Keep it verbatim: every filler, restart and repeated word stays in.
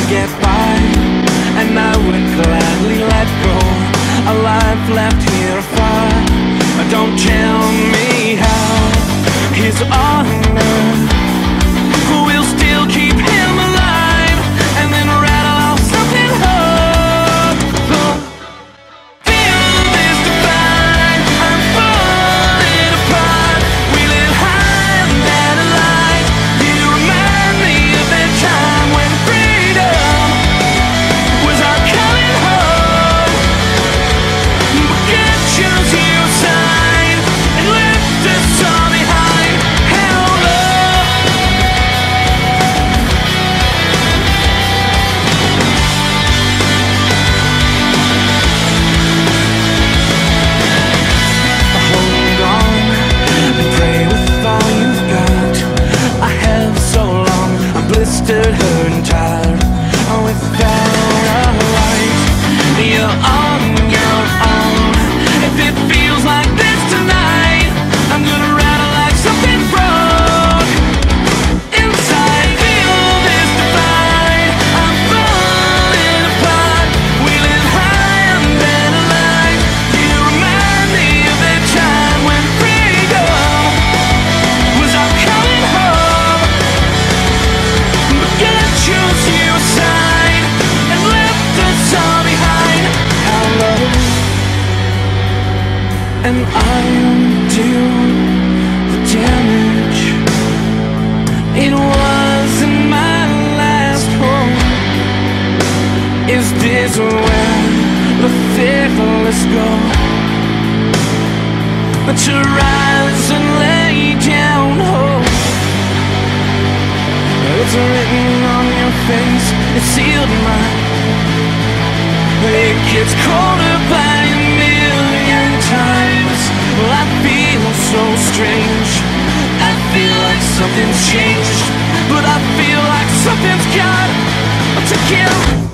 get by, and I would gladly let go. A life left here afar, don't tell me how his honor will still keep him alive, and then rattle off something hopeful. Feel this divine, I'm falling apart. We live high and that alive. You remind me of that time when freedom was our coming home. But God chose you aside and left us all behind. How low? Hold on and pray with all you've got. I have so long, I'm blistered, hurt and tired, without a light. You're on your own. If it feels like this tonight, I'm gonna rattle like something broke inside. Feel this divide, I'm falling apart. We live high and then alive. You remind me of that time when freedom was our coming home. But God chose you aside and left us all behind. How low? And I undo the damage. It wasn't my last home. Is this where the faithless go? To rise and lay down hope. It's written on your face, it's sealed in mine. It gets colder by a million times. Well, I feel so strange. I feel like something's changed, but I feel like something's got to give.